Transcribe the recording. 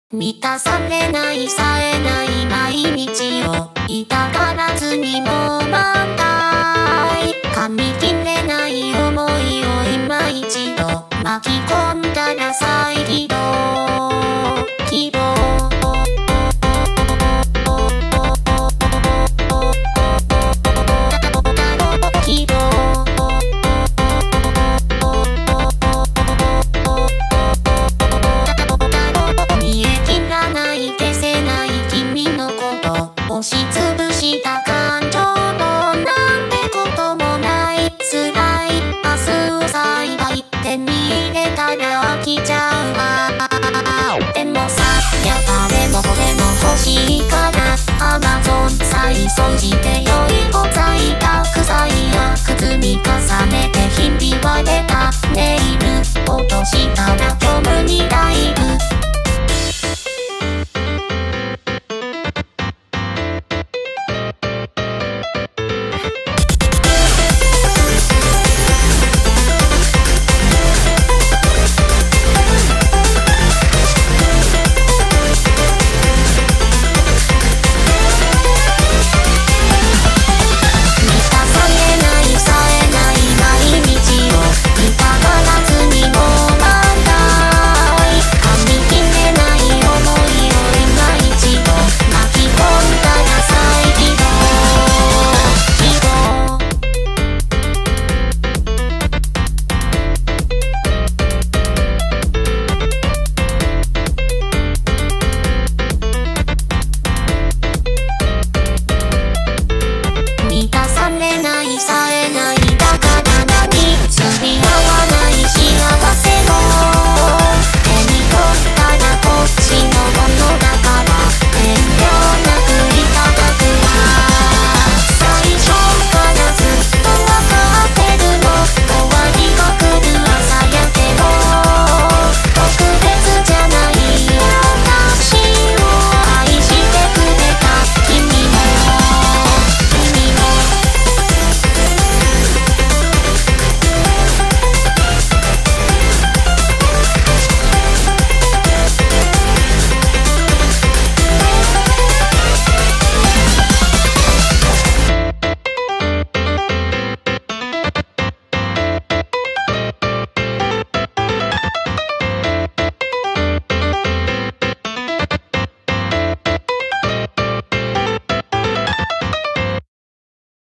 満たされないさえない毎日を痛がらずにも満開。噛み切れない想いを今一度巻き込んだら再起動。希望押しつぶした感情もなんてこともない辛い明日を栽培手に入れたら飽きちゃうわ。でもさや誰もこれも欲しいからAmazon再送して良いお材たくさんや積み重ねて日々は出たネイル落としたら虚無に大